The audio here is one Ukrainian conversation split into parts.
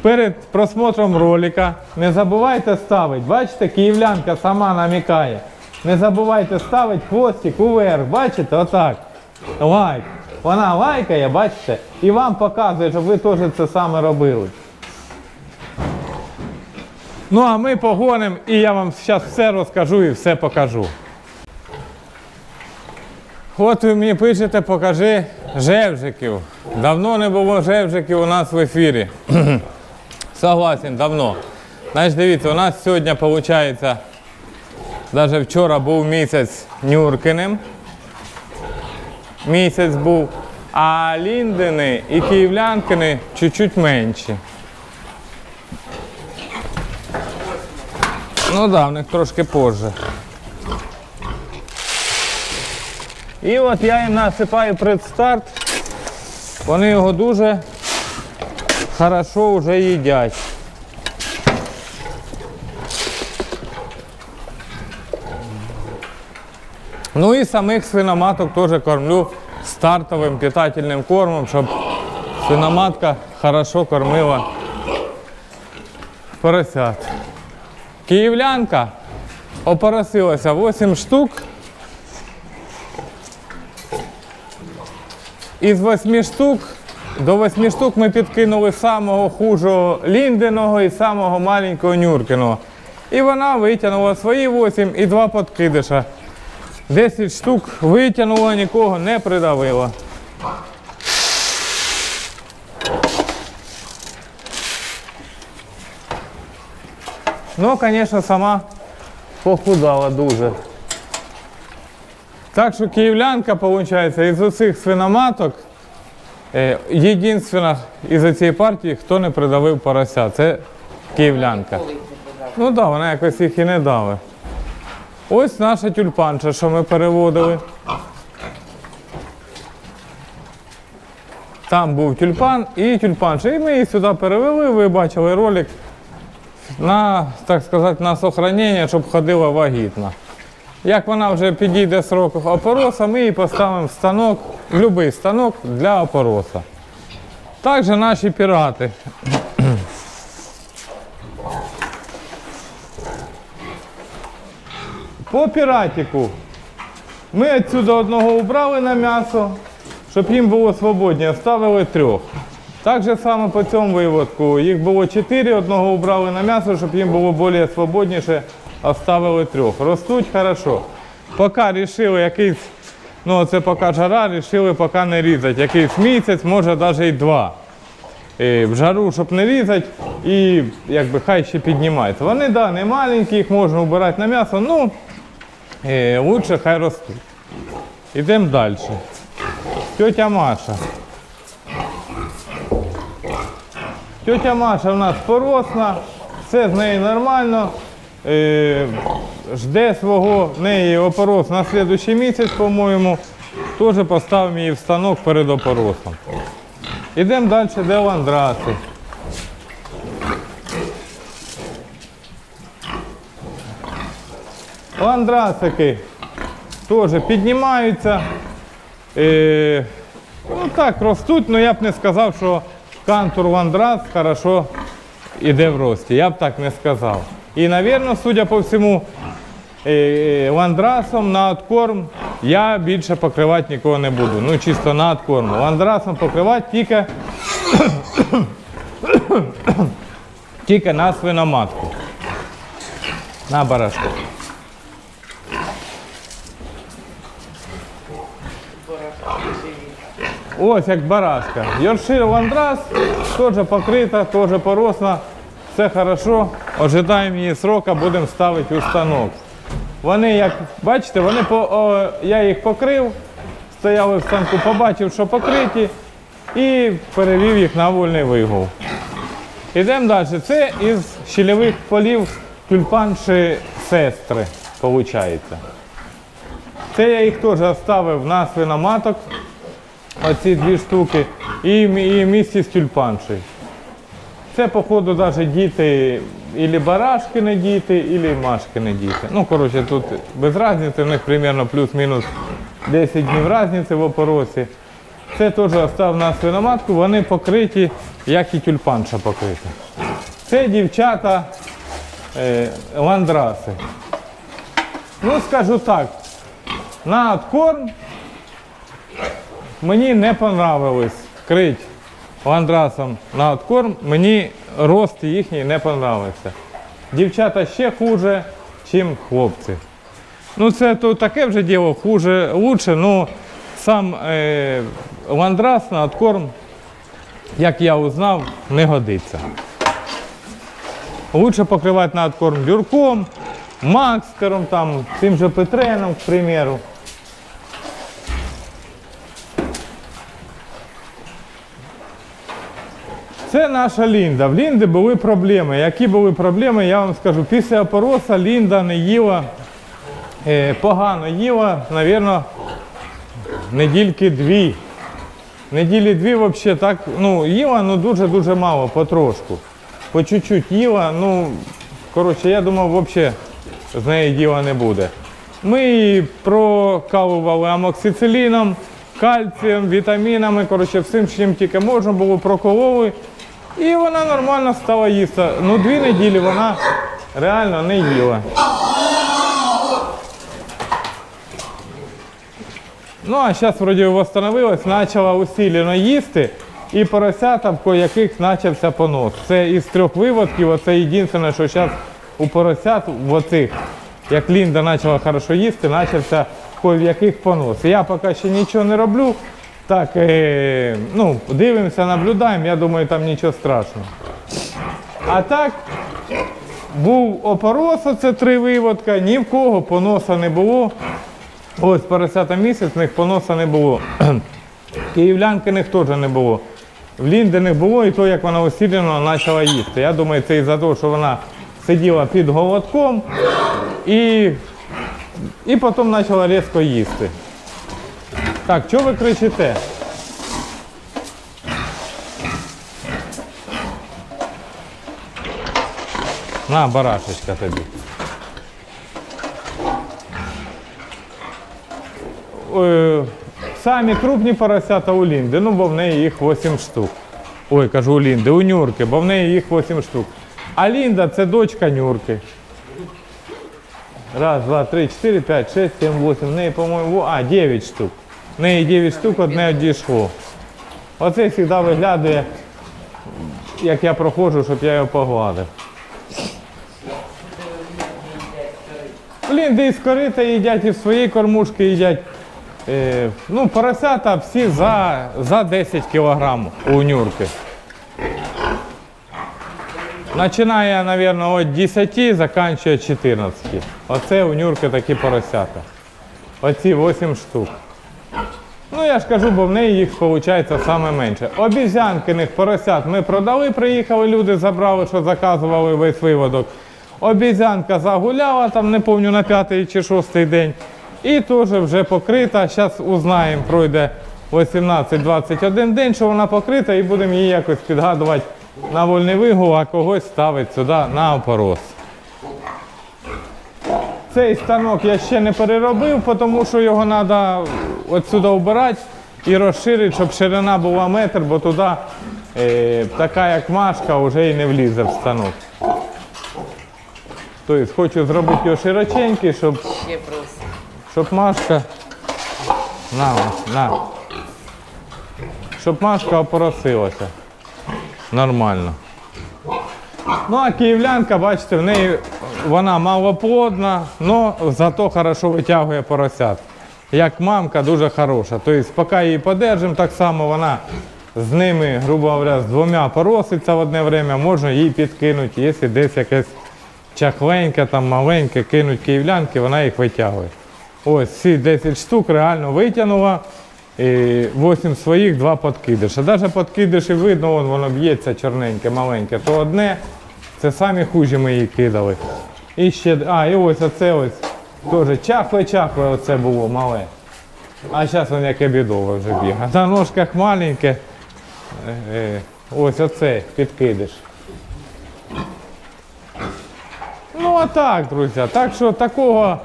перед просмотром ролика не забувайте ставити. Бачите, київлянка сама намікає. Не забувайте ставити хвостик уверх. Бачите, отак. Лайк. Вона лайкає, бачите, і вам показує, щоб ви теж це саме робили. Ну а ми погонимо, і я вам зараз все розкажу і все покажу. От ви мені пишете, покажи жевжиків. Давно не було жевжиків у нас в ефірі. Согласен, давно. Значить, дивіться, у нас сьогодні, виходить, навіть вчора був місяць Нюркиним. Місяць був, а Ліндини і київлянкини чуть-чуть менші. Ну так, в них трошки позже. І от я їм насипаю предстарт. Вони його дуже хорошо вже їдять. Ну і самих свиноматок теж кормлю стартовим питательним кормом, щоб свиноматка хорошо кормила поросят. Київлянка опоросилася 8 штук. Із 8 штук, до 8 штук ми підкинули самого хужого Ліндиного і самого маленького Нюркиного. І вона витягнула свої 8 і 2 подкидиша. 10 штук витягнула, нікого не придавила. Ну, звісно, сама похудала дуже. Так що київлянка, виходить, із усіх свиноматок, єдинственна із цієї партії, хто не придавив порося, це київлянка. Ну так, вона якось їх і не дала. Ось наша тюльпанша, що ми переводили. Там був тюльпан і тюльпанша. І ми її сюди перевели, ви бачили ролик, на, так сказати, на сохранення, щоб ходила вагітна. Як вона вже підійде срок опороса, ми її поставимо в станок, в будь-який станок для опороса. Також наші пірати. По піратику ми відсюди одного убрали на м'ясо, щоб їм було свободніше, оставили 3. Так же само по цьому виводку. Їх було 4, одного убрали на м'ясо, щоб їм було більш свободніше, оставили 3. Ростуть хорошо. Поки вирішили якийсь, ну це поки жара, вирішили поки не різати. Якийсь місяць, може навіть і 2. В жару, щоб не різати, і якби хай ще піднімаються. Вони, да, не маленькі, їх можна убирати на м'ясо, ну, лучше хай ростуть. Йдемо далі. Тетя Маша. Тетя Маша у нас поросла, все з нею нормально. Жде свого, в неї опорос на наступний місяць, по-моєму. Теж поставимо її в станок перед опоросом. Йдемо далі, де ландраси. Ландрасики теж піднімаються. Ну так, ростуть, але я б не сказав, що кантур ландрас хорошо йде в рості. Я б так не сказав. І, мабуть, судя по всьому, ландрасом на откорм я більше покривати нікого не буду. Ну, чисто на откорм. Ландрасом покривати тільки на свиноматку. На барашку. Ось як барашка. Йоркшир ландрас, теж покрита, теж поросла. Все хорошо. Ожидаємо її срока, будемо ставити у станок. Вони, як бачите, я їх покрив, стояли в станку, побачив, що покриті, і перевів їх на вольний вигул. Йдемо далі. Це із щільових полів тюльпанші сестри, виходить. Це я їх теж оставив на свиноматок, оці 2 штуки, і місці з тюльпаншею. Це, походу, навіть діти, або барашкини діти, або машкини діти. Ну, коротше, тут без різниці, в них приблизно плюс-мінус 10 днів різниці в опоросі. Це теж оставив на свиноматку, вони покриті як і тюльпанша покрита. Це дівчата ландраси. Ну, скажу так, на откорм мені не понравилось крить ландрасом на откорм, мені рост їхній не понравився. Дівчата ще хуже, ніж хлопці. Ну, це то таке вже діло, хуже, лучше, ну, сам ландрас на откорм, як я узнав, не годиться. Лучше покривати на откорм люрком, макстером, там, тим же петреном, к примеру. Це наша Лінда. В Лінди були проблеми. Які були проблеми, я вам скажу. Після опороса Лінда не їла, погано їла, мабуть, недільки дві. Неділі дві взагалі так, ну, їла, ну, дуже-дуже мало, потрошку. По чуть-чуть їла, ну, коротше, я думав, взагалі з неї діла не буде. Ми її прокалували амоксициліном, кальцієм, вітамінами, коротше, всім, чим тільки можна було, прокололи. І вона нормально стала їсти. Ну, 2 неділі вона реально не їла. Ну, а зараз, вроді, восстановилась, почала усилено їсти, і поросята, в яких почався понос. Це із 3 виводків, оце єдине, що зараз у поросят, в оцих, як Лінда почала хорошо їсти, почався в яких понос. Я поки ще нічого не роблю, так, ну, дивимося, наблюдаємо, я думаю, там нічого страшного. А так, був опорос, це 3 виводка, ні в кого поноса не було. Ось поросята місяць, в них поноса не було. Київлянкиних теж не було. В Ліндиних було і то, як вона усилено почала їсти. Я думаю, це із-за того, що вона сиділа під голодком і потім почала різко їсти. Так, що ви кричите? На, барашечка тобі. Самі крупні поросята у Лінди, ну, бо в неї їх 8 штук. Ой, кажу у Лінди, у Нюрки, бо в неї їх 8 штук. А Лінда – це дочка Нюрки. 1, 2, 3, 4, 5, 6, 7, 8. В неї, по-моєму, 9 штук. В неї 9 штук, одне одійшло. Оце завжди виглядає, як я проходжу, щоб я його погладив. Лінди із корита їдять, і в своїй кормушки їдять. Ну, поросята всі за 10 кг у Нюрки. Починає, мабуть, від 10, закінчує 14. Оце у Нюрки такі поросята. Оці 8 штук. Ну, я ж кажу, бо в неї їх, виходить, саме менше. Обізянкиних поросят ми продали, приїхали люди, забрали, що заказували весь виводок. Обізянка загуляла, там, не пам'ятаю, на 5-й чи 6-й день. І теж вже покрита. Зараз узнаємо, пройде 18-21 день, що вона покрита, і будемо її якось підгадувати на вольний вигул, а когось ставити сюди на опорос. Цей станок я ще не переробив, тому що його треба отсюди вбирати і розширити, щоб ширина була 1 метр, бо туди така як Машка вже і не влізе в станок. Тобто хочу зробити його широченький, щоб Машка, щоб Машка опоросилася нормально. Ну, а київлянка, бачите, в неї вона малоплодна, але зато хорошо витягує поросят. Як мамка, дуже хороша. Тобто, поки її подержимо, так само вона з ними, грубо говоря, з 2 пороситься в одне время, можна їй підкинути, якщо десь якесь чахленьке, там маленьке, кинуть київлянки, вона їх витягує. Ось ці 10 штук реально витягнула, 8 своїх, 2 подкидиші. Навіть подкидиші видно, воно б'ється чорненьке, маленьке, то одне, це самі хужі ми її кидали. І ще, і ось оце ось, теж чахле-чахле оце було мале. А зараз воно яке бідове вже бігає. На ножках маленьке, ось оце підкидиш. Ну а так, друзі, так що такого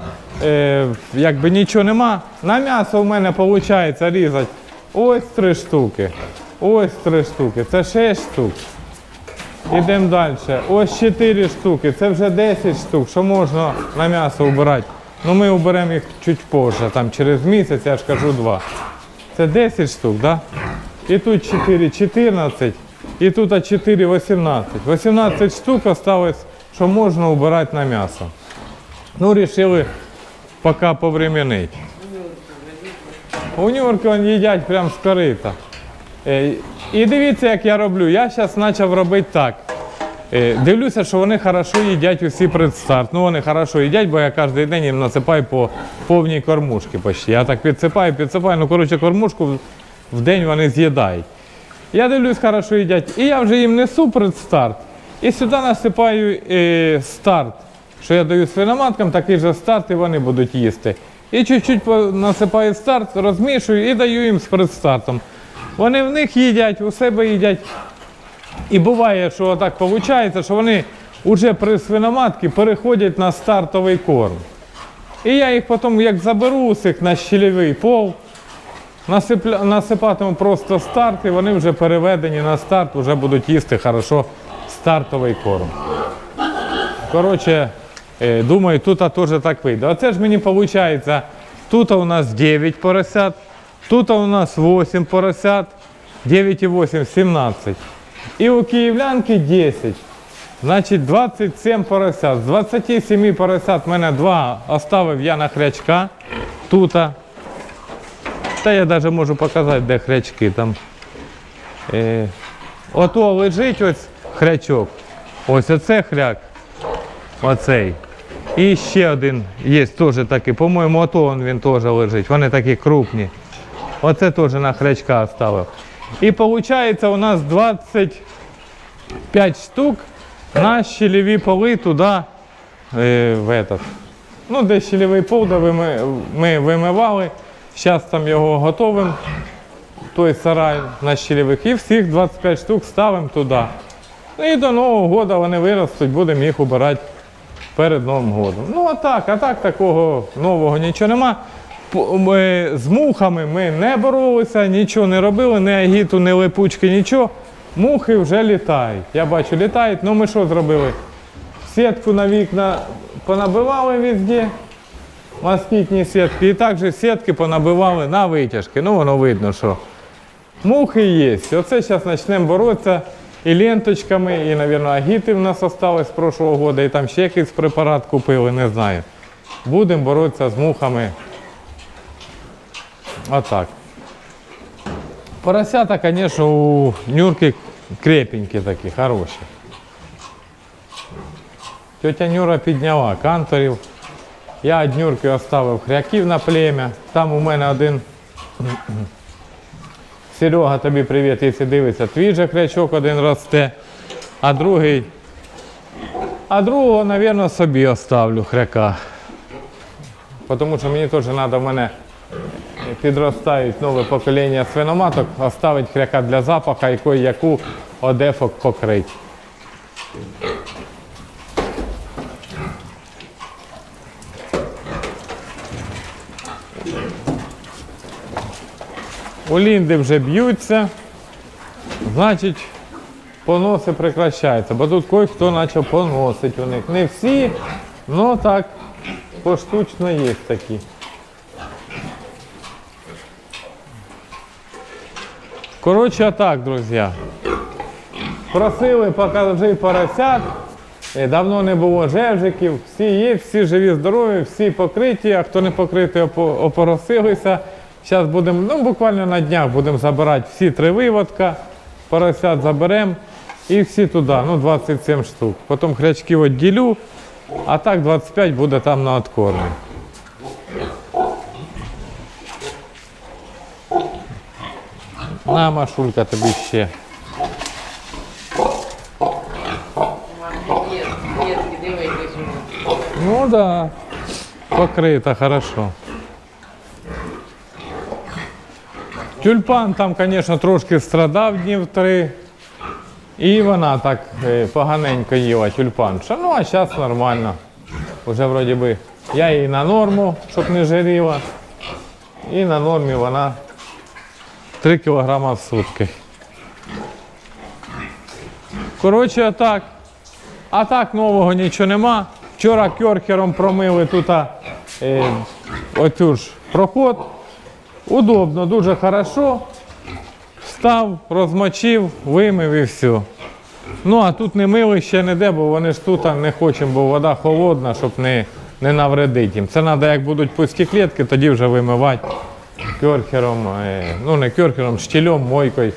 якби нічого нема. На м'ясо в мене виходить різати ось 3 штуки. Ось 3 штуки, це 6 штук. Ідемо далі. Ось 4 штуки, це вже 10 штук, що можна на м'ясо обирати. Ну ми оберемо їх чуть позже, там через місяць, я ж кажу 2. Це 10 штук, так? Да? І тут 4, 14, і тут 4, 18. 18 штук осталось, що можна обирати на м'ясо. Ну, вирішили поки повременити. У Нюрки вони їдять прямо з корита. І дивіться, як я роблю. Я зараз почав робити так. Дивлюся, що вони хорошо їдять усі предстарт. Ну, вони хорошо їдять, бо я кожен день їм насипаю по повній кормушці почти. Я так підсипаю, ну, коротше, кормушку в день вони з'їдають. Я дивлюсь, хорошо їдять. І я вже їм несу предстарт. І сюди насипаю старт. Що я даю свиноматкам, такий же старт і вони будуть їсти. І чуть-чуть насипаю старт, розмішую і даю їм з предстартом. Вони в них їдять, у себе їдять. І буває, що так виходить, що вони вже при свиноматці переходять на стартовий корм. І я їх потім, як заберу усіх на щільовий пол, насипатиму просто старт, і вони вже переведені на старт, вже будуть їсти хорошо стартовий корм. Коротше, думаю, тут теж так вийде. Оце ж мені виходить, тут у нас 9 поросят, тут у нас 8 поросят, 9 і 8 – 17. І у київлянки 10. Значить, 27 поросят. З 27 поросят в мене 2 оставив я на хрячка. Тут. Та я навіть можу показати, де хрячки. Там. Ото лежить ось хрячок. Ось оце хряк. Оцей. І ще один є теж такий. По-моєму, ото він теж лежить. Вони такі крупні. Оце теж на хрячка оставив. І виходить у нас 25 штук на щільові поли туди, ну де щільовий пол, де ми вимивали. Зараз там його готовимо, той сарай на щільових. І всіх 25 штук ставимо туди. Ну і до Нового року вони виростуть, будемо їх обирати перед Новим роком. Ну а так такого нового нічого нема. З мухами ми не боролися, нічого не робили, ні агіту, ні липучки, нічого. Мухи вже літають. Я бачу, літають. Ну ми що зробили? Сітку на вікна понабивали везде, москітні сітки. І також сітки понабивали на витяжки. Ну воно видно, що мухи є. Оце зараз почнемо боротися і ленточками, і, мабуть, агіти в нас залишилось з прошлого року, і там ще якийсь препарат купили, не знаю. Будемо боротися з мухами. Отак. Поросята, звісно, у Нюрки крепенькі такі, хороші. Тетя Нюра підняла канторів. Я від Нюрки оставив хряків на плем'я. Там у мене один, Серега, тобі привіт, якщо дивишся, твій же хрячок один росте, а другого, мабуть, собі оставлю хряка. Тому що мені теж треба, в мене підростають нове покоління свиноматок, оставити хряка для запаха і кое-яку одефок покрити. У Лінди вже б'ються, значить поноси прекращаються, бо тут кое-хто почав поносити у них. Не всі, але так поштучно є такі. Коротше, так, друзі. Просили, покажи поросят. Давно не було жевжиків. Всі є, всі живі, здорові, всі покриті, а хто не покритий, опоросилися. Зараз будемо, ну буквально на днях будемо забирати всі 3 виводка. Поросят заберемо і всі туди, ну 27 штук. Потім хрячків відділю, а так 25 буде там на откормі. На, Машулька, тобі ще. Ну да, покрита, хорошо. Тюльпан там, звісно, трошки страдав днів 3. І вона так поганенько їла тюльпанша. Ну, а зараз нормально. Уже вроді би я її на норму, щоб не жаріла. І на нормі вона 3 кг в сутки. Коротше, так. А так нового нічого нема. Вчора керхером промили тут оцю ж проход. Удобно, дуже хорошо. Встав, розмочив, вимив і все. Ну, а тут не мили ще ніде, бо вони ж тут не хочемо, бо вода холодна, щоб не навредити їм. Це треба, як будуть пусті клітки, тоді вже вимивати керхером, ну не керхером, штилем, мойкою.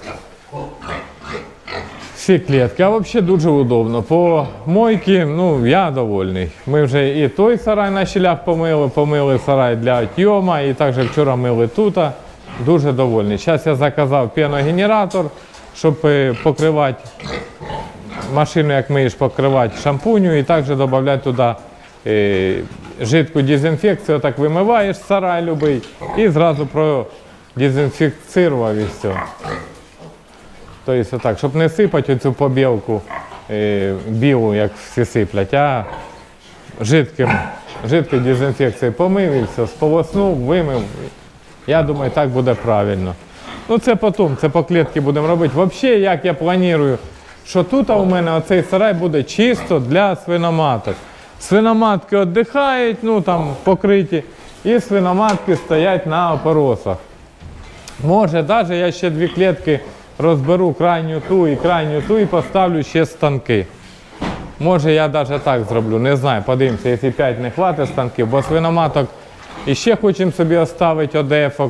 Всі клітки, а взагалі дуже удобно. По мойці, ну, я довольний. Ми вже і той сарай на щілях помили сарай для тьома, і також вчора мили тут. Дуже довольний. Зараз я заказав пеногенератор, щоб покривати машину, як миєш, покривати шампуню і також додати туди жидку дезінфекцію, так вимиваєш сарай любий і зразу продезінфікцірував і все. Тобто так, щоб не сипати оцю побілку білу, як всі сиплять, а жидкою дезінфекцією помив і все, сполоснув, вимив. Я думаю, так буде правильно. Ну це потім, це по клітці будемо робити. Взагалі, як я планую, що тут у мене оцей сарай буде чисто для свиноматок. Свиноматки віддихають, ну там покриті, і свиноматки стоять на опоросах. Може, навіть я ще 2 клітки розберу, крайню ту і поставлю ще станки. Може я навіть так зроблю, не знаю, подивимося, якщо 5 не хватить станків, бо свиноматок і ще хочемо собі оставити одефок,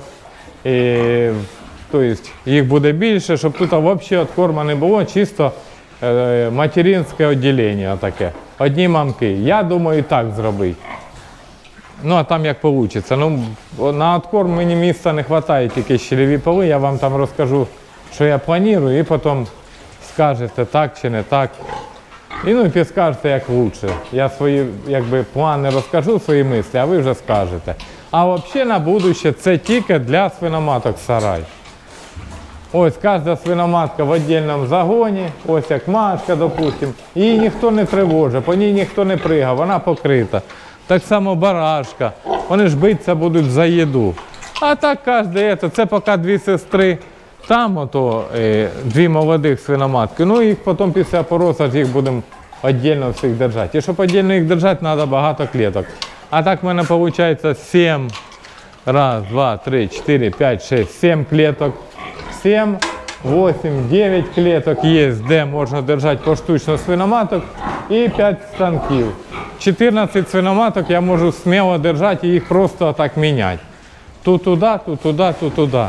тобто їх буде більше, щоб тут взагалі від корма не було, чисто материнське відділення таке, одні мамки. Я думаю, так зробити. Ну, а там як вийде. Ну, на откорм мені місця не вистачає, тільки щільові поли, я вам там розкажу, що я планую, і потім скажете так чи не так. І ну, підскажете, як краще. Я свої плани розкажу, свої мислі, а ви вже скажете. А взагалі на будуще це тільки для свиноматок сарай. Ось кожна свиноматка в віддільному загоні, ось як Машка, допустимо, її ніхто не тривожить, по ній ніхто не пригає, вона покрита. Так само барашка, вони ж битися будуть за їду. А так кожен, це поки 2 сестри, там ото 2 молодих свиноматки, ну їх потім після пороса їх будемо віддільно всіх держати. І щоб віддільно їх держати, треба багато кліток. А так в мене виходить 7, 1, 2, 3, 4, 5, 6, 7 кліток. 7, 8, 9 кліток є, де можна держати поштучно свиноматок і 5 станків. 14 свиноматок я можу сміло держати і їх просто так міняти. Тут туди, тут туди, тут туди.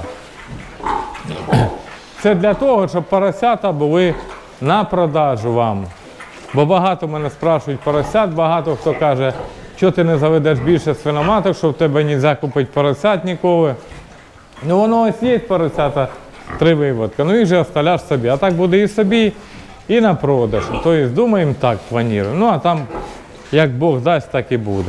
Це для того, щоб поросята були на продажу вам. Бо багато мене спрашують поросят, багато хто каже, що ти не заведеш більше свиноматок, що в тебе не можна купити поросят ніколи. Ну воно ось є поросята, 3 виводка, ну їх же оставляєш собі. А так буде і собі, і на продаж. Тобто думаємо так, плануємо. Ну а там, як Бог дасть, так і буде.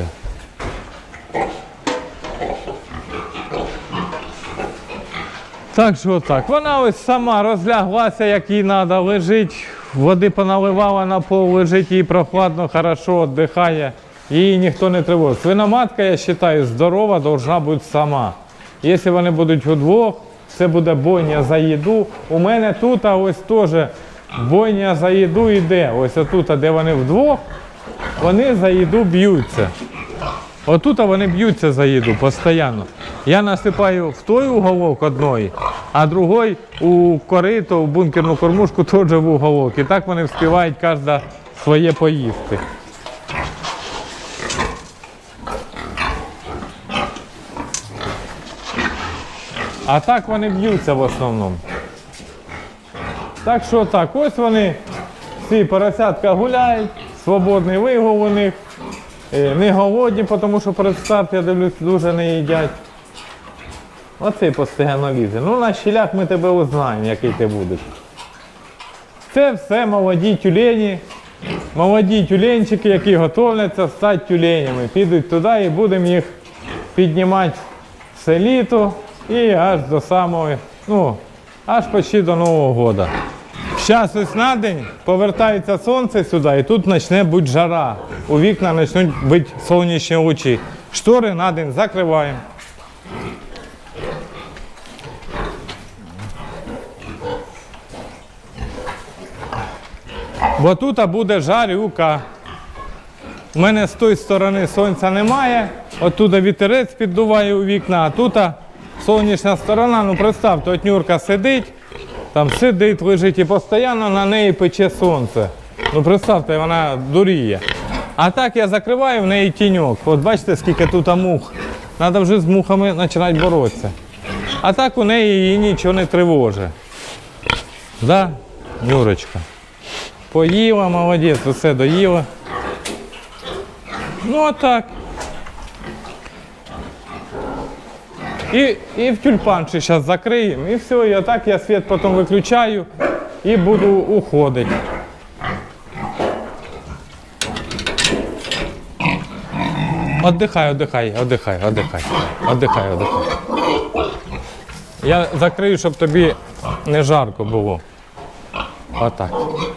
Так що так, вона ось сама розляглася, як їй треба, лежить, води поналивала на пол, лежить, їй прохладно, хорошо, віддихає, її ніхто не тривожить. Свиноматка, я вважаю, здорова, повинна бути сама. Якщо вони будуть удвох, це буде бойня за їду. У мене тут ось теж бойня за їду йде. Ось тут, де вони вдвох, вони за їду б'ються. Отут вони б'ються за їду постійно. Я насипаю в той уголок одної, а другий у корито, у бункерну кормушку теж в уголок. І так вони вспівають кожна своє поїсти. А так вони б'ються в основному. Так що так, ось вони, всі поросятка гуляють, свободний вигул у них, не голодні, тому що перед старт, я дивлюсь, дуже не їдять. Оцей постійно лізе. Ну на щілях ми тебе узнаємо, який ти будеш. Це все молоді тюленчики, які готовляться стати тюленями. Підуть туди і будемо їх піднімати все літо. І аж до самого, ну, аж почти до Нового року. Зараз ось на день повертається сонце сюди і тут почне бути жара. У вікна почнуть бути сонячні лучі. Штори на день закриваємо. Бо тут буде жарюка. У мене з тої сторони сонця немає, оттуда вітерець піддуває у вікна, а тут сонячна сторона, ну представте, от Нюрка сидить, там сидить, лежить і постійно на неї пече сонце. Ну представте, вона дуріє. А так я закриваю, в неї тіньок. От бачите, скільки тут мух. Треба вже з мухами починати боротися. А так у неї її нічого не тривожить. Да, Нюрочка? Поїла, молодець, усе доїла. Ну а так. І в тюльпанчик зараз закриємо, і все, і отак я світ потім виключаю і буду уходити. Отдихай. Я закрию, щоб тобі не жарко було. Отак.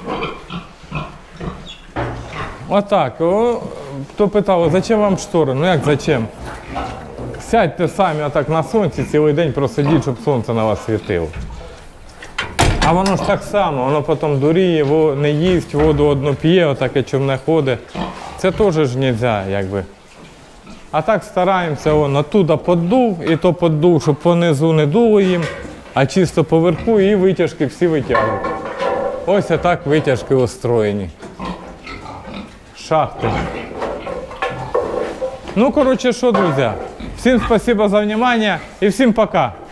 Отак. Хто питав, зачем вам штори? Ну як зачем? Сядьте самі отак на сонці, цілий день просидіть, щоб сонце на вас світило. А воно ж так само, воно потім дуріє, не їсть, воду одну п'є, отаке човне ходить. Це теж ж не можна, якби. А так стараємося, оттуда поддув, і то поддув, щоб понизу не дуло їм, а чисто поверху і витяжки всі витягують. Ось так витяжки устроєні. Шахти. Ну, коротше, що, друзі, всім спасибо за внимание і всім пока.